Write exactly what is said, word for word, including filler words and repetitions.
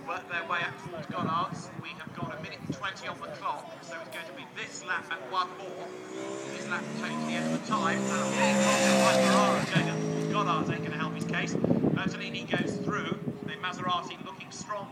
work their way up towards Gollards. We have got a minute and twenty on the clock, so it's going to be this lap and one more. This lap will take to the end of the time, and a big contact by Ferrari going up towards Gollards ain't going to help his case. Bertolini goes through, then Maserati looking strong.